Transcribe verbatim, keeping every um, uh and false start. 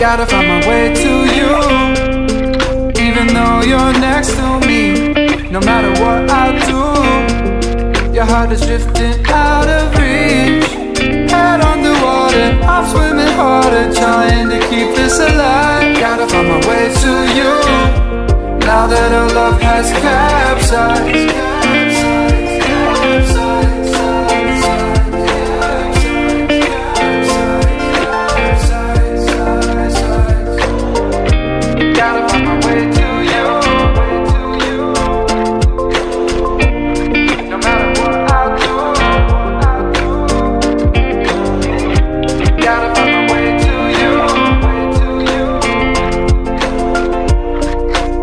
Gotta find my way to you, even though you're next to me. No matter what I do, your heart is drifting out of reach. Head underwater, I'm swimming harder, trying to keep this alive. Gotta find my way to you, now that our love has capsized.